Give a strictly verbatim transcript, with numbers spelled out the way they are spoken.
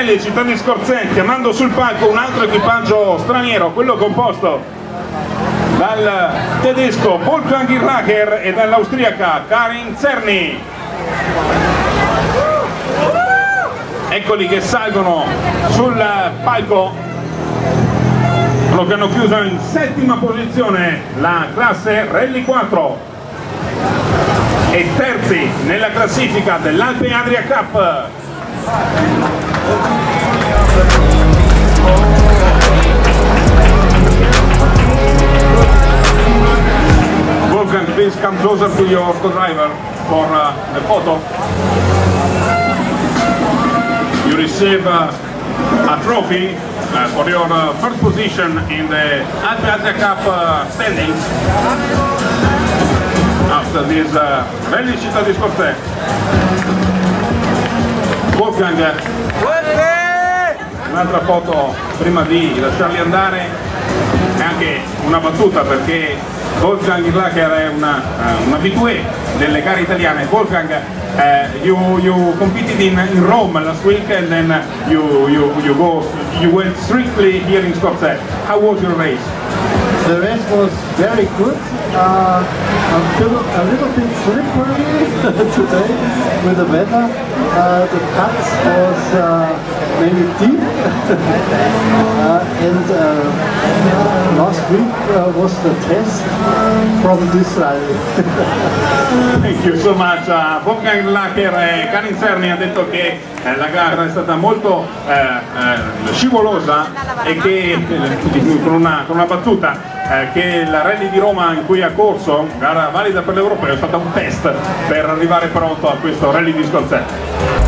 Rally Città di Scorzè, chiamando sul palco un altro equipaggio straniero, quello composto dal tedesco Wolfgang Irlacher e dall'austriaca Karin Zerny. Eccoli che salgono sul palco, quello che hanno chiuso in settima posizione la classe Rally quattro e terzi nella classifica dell'Alpe Adria Cup. Wolfgang, please come closer to your co-driver for uh, the photo. You receive uh, a trophy uh, for your uh, first position in the Alpe Adria Cup uh, standings after this uh, Rally Città di Scorzè. Wolfgang, un'altra foto prima di lasciarli andare e anche una battuta, perché Wolfgang Irlacher è una, uh, un abitué delle gare italiane. Wolfgang, uh, you, you competed in, in Rome last week and then you, you, you, go, you went strictly here in Scorzè. How was your race? The race was very good. Uh, a, little, a little bit slippery today with the weather. Uh, the cuts was uh, maybe deep. uh, and uh, last week uh, was the test from this rally. Thank you so much. Uh, Wolfgang Irlacher e Karin Zerny ha detto che eh, la gara è stata molto eh, eh, scivolosa e che con una, con una battuta Eh, che la Rally di Roma in cui ha corso, gara valida per l'Europeo, è stata un test per arrivare pronto a questo Rally di Scorzè.